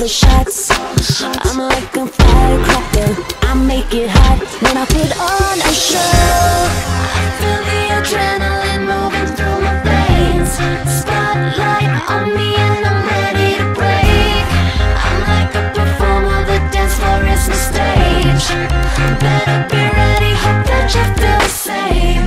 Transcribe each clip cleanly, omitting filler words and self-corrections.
the shots. I'm like a firecracker, I make it hot when I put on a show. I feel the adrenaline moving through my veins. Spotlight on me and I'm ready to break. I'm like a performer, the dance floor is the stage. Better be ready, hope that you feel the same.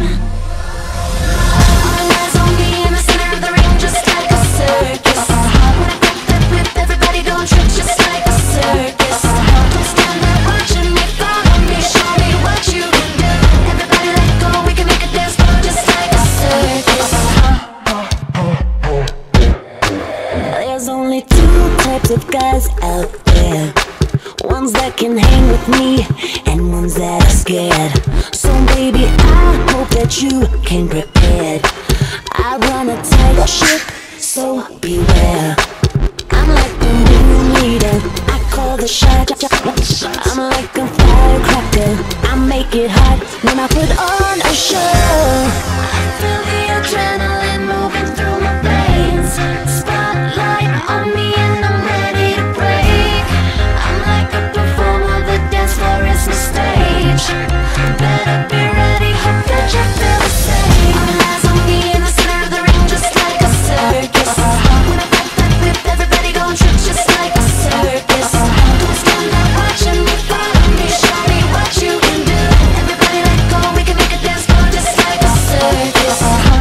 All eyes on me in the center of the ring, just like a circus. When I pop that whip, everybody don't trip, just like a circus. Don't stand there watching me, follow me, show me what you can do. Everybody let go, we can make a dance floor just like a circus. There's only two types of guys out there. Ones that can hang with me, and ones that are scared. So baby, I hope that you came prepared. I run a tight ship, so beware. I'm like the ringleader, I call the shot. I'm like a firecracker, I make it hot when I put on a show. I feel the adrenaline moving through my veins. Spotlight on me and I'm ready to break. I'm like a performer, the dance floor is the stage. Better be ready, hope that you feel the same. All eyes on me in the center of the ring, just like a circus. When I pop that whip, everybody gon' trip, just like a circus. Don't stand there watching me, follow me, show me what you can do. Everybody let go, we can make a dance floor just like a circus.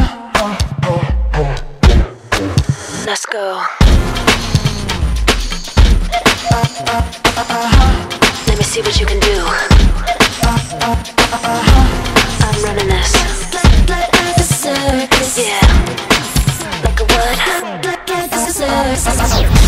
Let's go. Let me see what you can do. I'm running this. Like a circus. Yeah. Like a what? Like a circus.